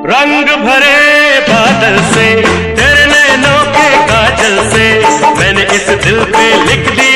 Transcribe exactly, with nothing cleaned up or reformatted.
रंग भरे बादल से तेरे नैनों के काजल से मैंने इस दिल पे लिख दी